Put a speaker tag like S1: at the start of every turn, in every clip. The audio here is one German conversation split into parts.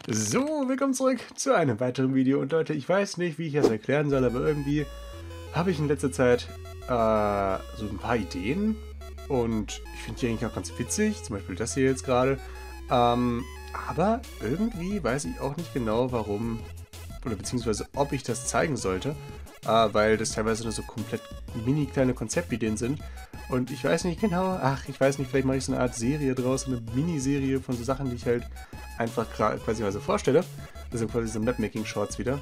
S1: So, willkommen zurück zu einem weiteren Video. Und Leute, ich weiß nicht, wie ich das erklären soll, aber irgendwie habe ich in letzter Zeit so ein paar Ideen. Und ich finde die eigentlich auch ganz witzig, zum Beispiel das hier jetzt gerade. Aber irgendwie weiß ich auch nicht genau, warum oder beziehungsweise ob ich das zeigen sollte. Weil das teilweise nur so komplett mini kleine Konzeptideen sind. Und ich weiß nicht genau, ich weiß nicht, vielleicht mache ich so eine Art Serie draus, eine Miniserie von so Sachen, die ich halt einfach quasi mal so vorstelle. Also quasi so Mapmaking-Shorts wieder.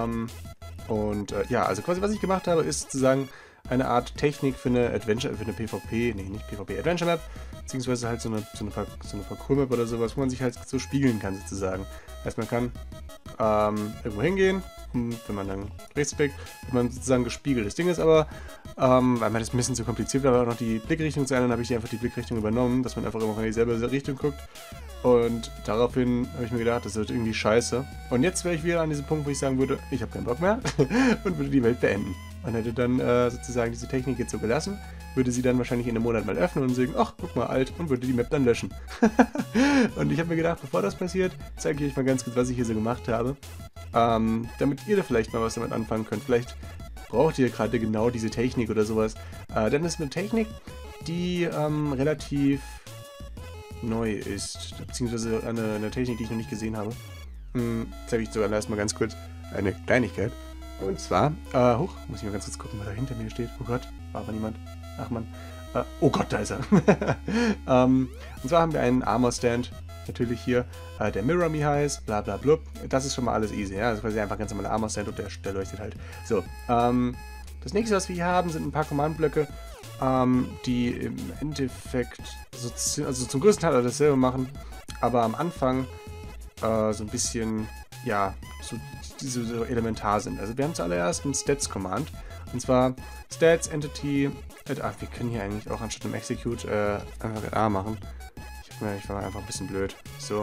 S1: Ja, also quasi was ich gemacht habe, ist sozusagen eine Art Technik für eine Adventure, für eine PvP, nee, nicht PvP, Adventure Map, beziehungsweise halt so eine Parkour-Map oder sowas, wo man sich halt so spiegeln kann sozusagen. Heißt, man kann irgendwo hingehen, und wenn man dann rechts blickt, wenn man sozusagen gespiegelt. Das Ding ist aber, weil man das ein bisschen zu kompliziert war, auch noch die Blickrichtung zu ändern, habe ich einfach die Blickrichtung übernommen, dass man einfach immer in dieselbe Richtung guckt. Und daraufhin habe ich mir gedacht, das wird irgendwie scheiße. Und jetzt wäre ich wieder an diesem Punkt, wo ich sagen würde, ich habe keinen Bock mehr und würde die Welt beenden. Und hätte dann sozusagen diese Technik jetzt so gelassen, würde sie dann wahrscheinlich in einem Monat mal öffnen und sagen, ach, guck mal, alt, und würde die Map dann löschen. Und ich habe mir gedacht, bevor das passiert, zeige ich euch mal ganz kurz, was ich hier so gemacht habe. Damit ihr da vielleicht mal was damit anfangen könnt. Vielleicht braucht ihr gerade genau diese Technik oder sowas. Denn es ist eine Technik, die relativ neu ist, beziehungsweise eine Technik, die ich noch nicht gesehen habe. Zeige ich sogar erstmal ganz kurz eine Kleinigkeit. Und zwar, muss ich mal ganz kurz gucken, wer da hinter mir steht. Oh Gott, war aber niemand. Ach man. Oh Gott, da ist er. Und zwar haben wir einen Armor Stand, natürlich hier, der Mirror Me heißt, bla bla blub. Das ist schon mal alles easy, ja. Also quasi einfach ganz normaler Armor Stand und der leuchtet halt. So, das nächste, was wir hier haben, sind ein paar Command-Blöcke, die im Endeffekt also zum größten Teil dasselbe machen, aber am Anfang so ein bisschen, ja, so elementar sind. Also wir haben zuallererst einen Stats-Command, und zwar Stats, Entity, wir können hier eigentlich auch anstatt dem Execute einfach A machen. Ich war einfach ein bisschen blöd. So,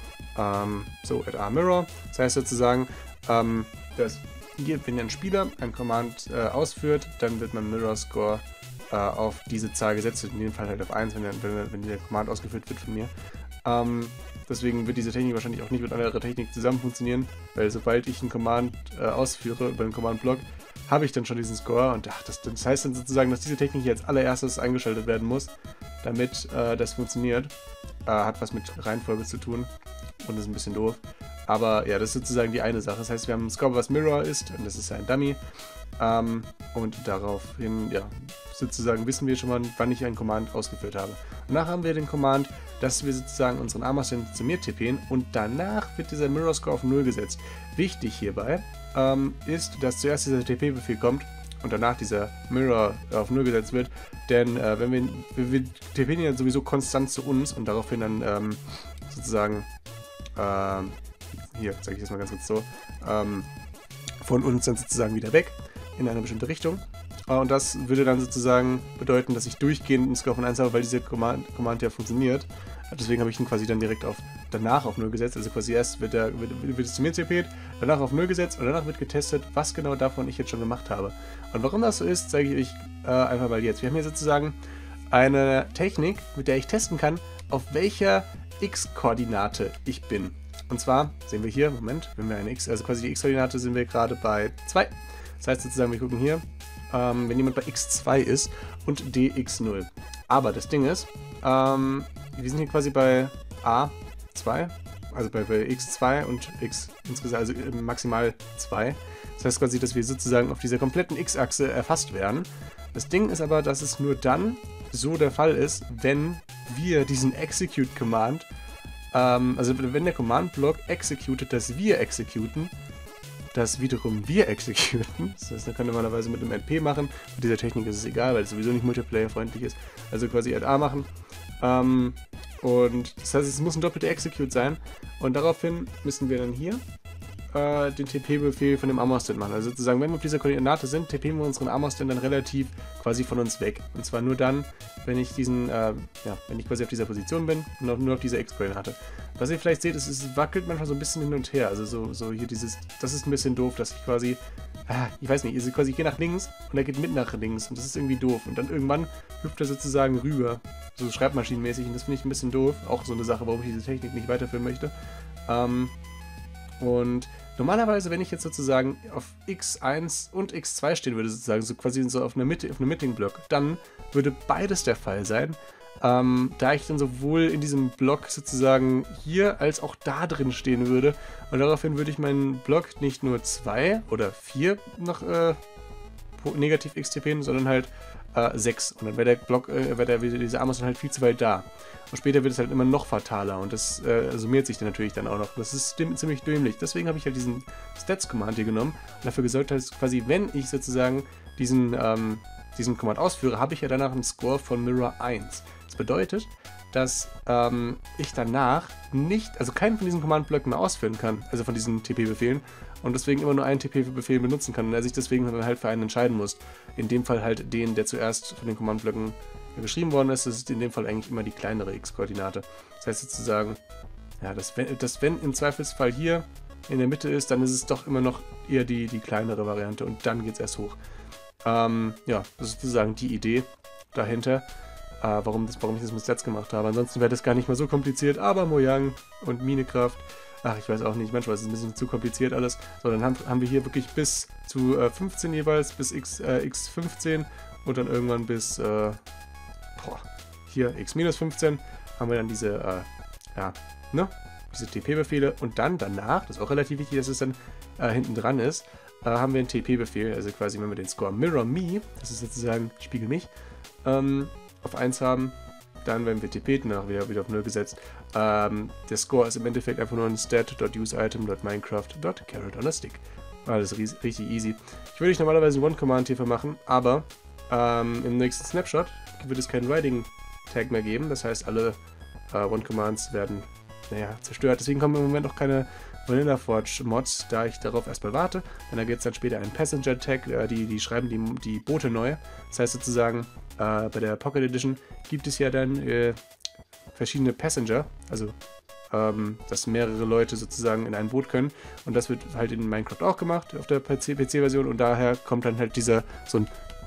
S1: A Mirror. Das heißt sozusagen, dass hier, wenn ein Spieler ein Command ausführt, dann wird man Mirror Score auf diese Zahl gesetzt, in dem Fall halt auf 1, wenn der Command ausgeführt wird von mir. Deswegen wird diese Technik wahrscheinlich auch nicht mit anderer Technik zusammen funktionieren, weil sobald ich einen Command ausführe über den Command-Block, habe ich dann schon diesen Score, und das heißt dann sozusagen, dass diese Technik hier als allererstes eingeschaltet werden muss, damit das funktioniert. Hat was mit Reihenfolge zu tun und ist ein bisschen doof. Aber ja, das ist sozusagen die eine Sache. Das heißt, wir haben einen Score, was Mirror ist, und das ist ja ein Dummy. Und daraufhin, ja, sozusagen wissen wir schon mal, wann ich einen Command ausgeführt habe. Danach haben wir den Command, dass wir sozusagen unseren Armor Stand zu mir tippen, und danach wird dieser Mirror Score auf 0 gesetzt. Wichtig hierbei ist, dass zuerst dieser TP-Befehl kommt und danach dieser Mirror auf 0 gesetzt wird, denn wenn wir TPen ja sowieso konstant zu uns und daraufhin dann sozusagen, hier zeige ich das mal ganz kurz so, von uns dann sozusagen wieder weg in eine bestimmte Richtung. Und das würde dann sozusagen bedeuten, dass ich durchgehend einen Score von 1 habe, weil dieser Command ja funktioniert. Deswegen habe ich ihn quasi dann direkt danach auf 0 gesetzt. Also quasi erst wird es zu mir CP't, danach auf 0 gesetzt und danach wird getestet, was genau davon ich jetzt schon gemacht habe. Und warum das so ist, zeige ich euch einfach mal jetzt. Wir haben hier sozusagen eine Technik, mit der ich testen kann, auf welcher X-Koordinate ich bin. Und zwar sehen wir hier, Moment, wenn wir eine X, also quasi die X-Koordinate sind wir gerade bei 2. Das heißt sozusagen, wir gucken hier, wenn jemand bei x2 ist und dx0. Aber das Ding ist, wir sind hier quasi bei a2, also bei x2 und x insgesamt, also maximal 2. Das heißt quasi, dass wir sozusagen auf dieser kompletten x-Achse erfasst werden. Das Ding ist aber, dass es nur dann so der Fall ist, wenn wir diesen Execute-Command, also wenn der Command-Block executet, dass wir executen, das wiederum wir executen. Das heißt, man kann normalerweise mit einem NP machen. Mit dieser Technik ist es egal, weil es sowieso nicht multiplayer-freundlich ist. Also quasi A machen. Und das heißt, es muss ein doppelter Execute sein. Und daraufhin müssen wir dann hier den TP-Befehl von dem Armor Stand machen. Also sozusagen, wenn wir auf dieser Koordinate sind, TPen wir unseren Armor Stand dann relativ quasi von uns weg. Und zwar nur dann, wenn ich wenn ich quasi auf dieser Position bin und nur auf dieser X-Koordinate. Was ihr vielleicht seht, ist, es wackelt manchmal so ein bisschen hin und her. Also so hier das ist ein bisschen doof, dass ich quasi, ich weiß nicht, ihr quasi hier nach links und er geht mit nach links und das ist irgendwie doof. Und dann irgendwann hüpft er sozusagen rüber, so schreibmaschinenmäßig, und das finde ich ein bisschen doof. Auch so eine Sache, warum ich diese Technik nicht weiterführen möchte. Und normalerweise, wenn ich jetzt sozusagen auf x1 und x2 stehen würde, sozusagen, so quasi so auf einer Mittelblock, dann würde beides der Fall sein. Da ich dann sowohl in diesem Block sozusagen hier als auch da drin stehen würde. Und daraufhin würde ich meinen Block nicht nur 2 oder 4 noch negativ XTPen, sondern halt 6. Und dann wäre der Block, diese Amos dann halt viel zu weit da. Und später wird es halt immer noch fataler und das summiert sich dann natürlich dann auch noch. Das ist ziemlich dämlich. Deswegen habe ich halt diesen Stats-Command hier genommen und dafür gesorgt, dass quasi, wenn ich sozusagen diesen Command ausführe, habe ich ja danach einen Score von Mirror 1. Das bedeutet, dass ich danach also keinen von diesen Command-Blöcken mehr ausführen kann, also von diesen TP-Befehlen, und deswegen immer nur einen TP-Befehl benutzen kann und er sich deswegen dann halt für einen entscheiden muss. In dem Fall halt den, der zuerst von den Command-Blöcken geschrieben worden ist. Das ist in dem Fall eigentlich immer die kleinere X-Koordinate. Das heißt sozusagen, ja, dass wenn im Zweifelsfall hier in der Mitte ist, dann ist es doch immer noch eher die kleinere Variante und dann geht es erst hoch. Ja, das ist sozusagen die Idee dahinter, warum ich das mit Stats gemacht habe. Ansonsten wäre das gar nicht mal so kompliziert, aber Mojang und Minecraft, ach, ich weiß auch nicht, manchmal ist es ein bisschen zu kompliziert alles. So, dann haben wir hier wirklich bis zu 15 jeweils, bis x15 und dann irgendwann bis, hier x-15 haben wir dann diese, diese TP-Befehle und dann danach, das ist auch relativ wichtig, dass es dann hinten dran ist, haben wir einen TP-Befehl, also quasi, wenn wir den Score Mirror Me, das ist sozusagen Spiegel mich, auf 1 haben, dann werden wir TP, danach wieder auf 0 gesetzt. Der Score ist im Endeffekt einfach nur ein stat.useItem.minecraft.carrot on a stick. Alles richtig easy. Ich würde normalerweise einen One-Command hierfür machen, aber im nächsten Snapshot wird es keinen Writing-Tag mehr geben. Das heißt, alle One-Commands werden zerstört. Deswegen kommen im Moment auch keine Vanilla Forge Mods, da ich darauf erstmal warte. Denn da gibt es dann später einen Passenger-Tag, die schreiben die Boote neu. Das heißt sozusagen, bei der Pocket Edition gibt es ja dann verschiedene Passenger, also dass mehrere Leute sozusagen in ein Boot können, und das wird halt in Minecraft auch gemacht auf der PC-Version, und daher kommt dann halt so ein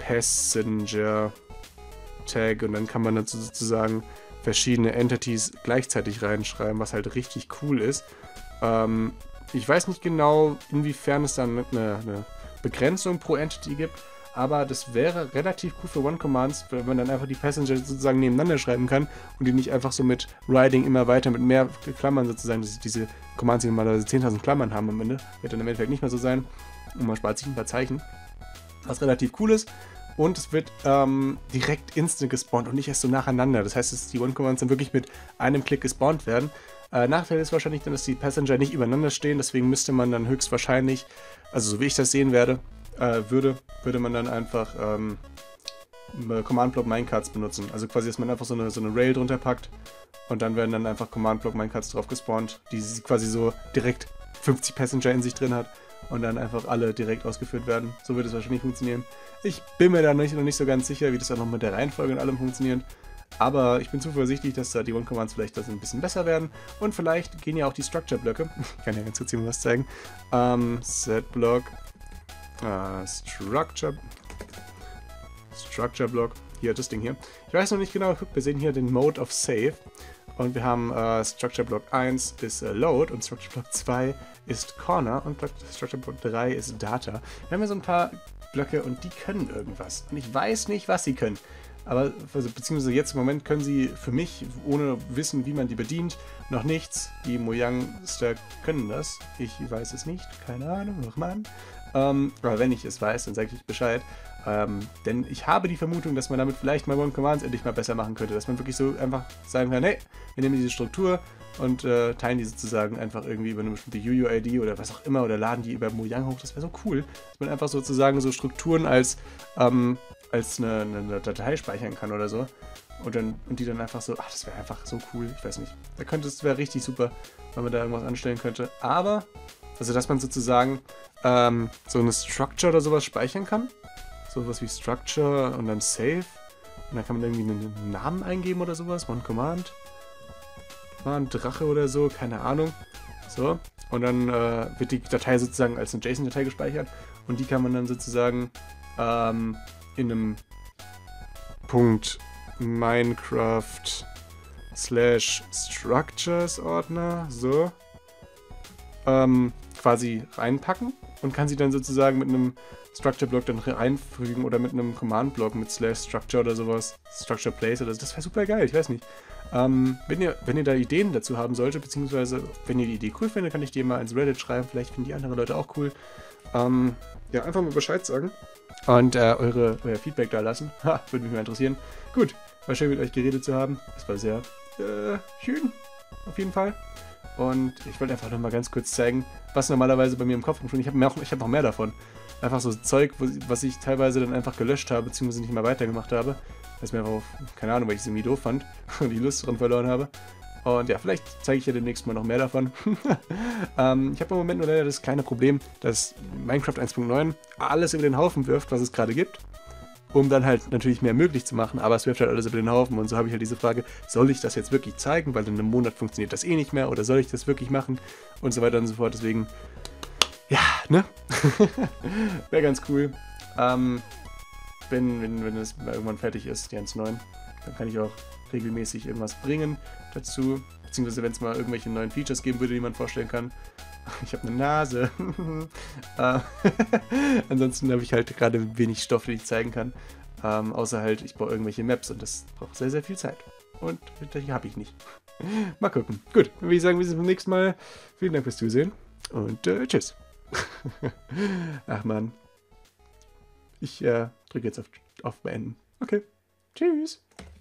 S1: Passenger-Tag, und dann kann man dazu sozusagen verschiedene Entities gleichzeitig reinschreiben, was halt richtig cool ist. Ich weiß nicht genau, inwiefern es dann eine Begrenzung pro Entity gibt, aber das wäre relativ cool für One-Commands, wenn man dann einfach die Passenger sozusagen nebeneinander schreiben kann und die nicht einfach so mit Writing immer weiter mit mehr Klammern sozusagen, diese Commands, die normalerweise 10.000 Klammern haben am Ende, wird dann im Endeffekt nicht mehr so sein, und man spart sich ein paar Zeichen, was relativ cool ist. Und es wird direkt instant gespawnt und nicht erst so nacheinander. Das heißt, dass die One-Commands dann wirklich mit einem Klick gespawnt werden. Nachteil ist wahrscheinlich dann, dass die Passenger nicht übereinander stehen. Deswegen müsste man dann höchstwahrscheinlich, also so wie ich das sehen werde, würde man dann einfach Command-Block Minecarts benutzen. Also quasi, dass man einfach so eine Rail drunter packt und dann werden dann einfach Command-Block Minecarts drauf gespawnt, die quasi so direkt 50 Passenger in sich drin hat und dann einfach alle direkt ausgeführt werden. So wird es wahrscheinlich funktionieren. Ich bin mir da noch nicht so ganz sicher, wie das dann noch mit der Reihenfolge und allem funktioniert. Aber ich bin zuversichtlich, dass da die One-Commands vielleicht ein bisschen besser werden. Und vielleicht gehen ja auch die Structure-Blöcke. Ich kann ja ganz kurz hier mal was zeigen. Set-Block. Structure-Block. Hier, das Ding hier. Ich weiß noch nicht genau. Wir sehen hier den Mode of Save. Und wir haben Structure Block 1 ist Load und Structure Block 2 ist Corner und Structure Block 3 ist Data. Wir haben ja so ein paar Blöcke und die können irgendwas. Und ich weiß nicht, was sie können. Aber, also, beziehungsweise jetzt im Moment können sie für mich, ohne Wissen, wie man die bedient, noch nichts. Die Mojang-Star können das. Ich weiß es nicht. Keine Ahnung, Mann. Aber wenn ich es weiß, dann sage ich Bescheid. Denn ich habe die Vermutung, dass man damit vielleicht mal One-Commands endlich mal besser machen könnte. Dass man wirklich so einfach sagen kann, hey, wir nehmen diese Struktur und teilen die sozusagen einfach irgendwie über eine bestimmte UUID oder was auch immer oder laden die über Mojang hoch. Das wäre so cool, dass man einfach sozusagen so Strukturen als eine Datei speichern kann oder so. Und die dann einfach so, ach, das wäre einfach so cool, ich weiß nicht. Das wäre richtig super, wenn man da irgendwas anstellen könnte. Aber, also dass man sozusagen so eine Structure oder sowas speichern kann. Sowas wie Structure und dann Save. Und dann kann man irgendwie einen Namen eingeben oder sowas. One Command. War ein Drache oder so, keine Ahnung. So. Und dann wird die Datei sozusagen als eine JSON-Datei gespeichert. Und die kann man dann sozusagen in einem Punkt Minecraft/Structures Ordner, so, quasi reinpacken und kann sie dann sozusagen mit einem Structure-Block dann reinfügen oder mit einem Command-Block mit /Structure oder sowas, Structure Place oder so. Das wäre super geil, ich weiß nicht. Wenn ihr da Ideen dazu haben solltet, beziehungsweise wenn ihr die Idee cool findet, kann ich die mal ins Reddit schreiben, vielleicht finden die anderen Leute auch cool. Ja, einfach mal Bescheid sagen und euer Feedback da lassen. Würde mich mal interessieren. Gut, war schön mit euch geredet zu haben. Das war sehr schön, auf jeden Fall. Und ich wollte einfach nochmal ganz kurz zeigen, was normalerweise bei mir im Kopf rumschwirrt. Ich hab noch mehr davon. Einfach so Zeug, was ich teilweise dann einfach gelöscht habe, beziehungsweise nicht mehr weitergemacht habe. Weil es mir einfach, keine Ahnung, weil ich es irgendwie doof fand und die Lust dran verloren habe. Und ja, vielleicht zeige ich ja demnächst mal noch mehr davon. Ich habe im Moment nur leider das kleine Problem, dass Minecraft 1.9 alles über den Haufen wirft, was es gerade gibt. Um dann halt natürlich mehr möglich zu machen, aber es wirft halt alles über den Haufen und so habe ich halt diese Frage, soll ich das jetzt wirklich zeigen, weil in einem Monat funktioniert das eh nicht mehr oder soll ich das wirklich machen und so weiter und so fort, deswegen, ja, ne? Wäre ganz cool. Wenn es irgendwann fertig ist, die 1.9, dann kann ich auch regelmäßig irgendwas bringen dazu, beziehungsweise wenn es mal irgendwelche neuen Features geben würde, die man vorstellen kann. Ich habe eine Nase. Ansonsten habe ich halt gerade wenig Stoff, den ich zeigen kann. Außer halt, ich baue irgendwelche Maps und das braucht sehr, sehr viel Zeit. Und die habe ich nicht. Mal gucken. Gut, dann würde ich sagen, wir sehen uns beim nächsten Mal. Vielen Dank fürs Zusehen und tschüss. Ach man. Ich drücke jetzt auf Beenden. Okay. Tschüss.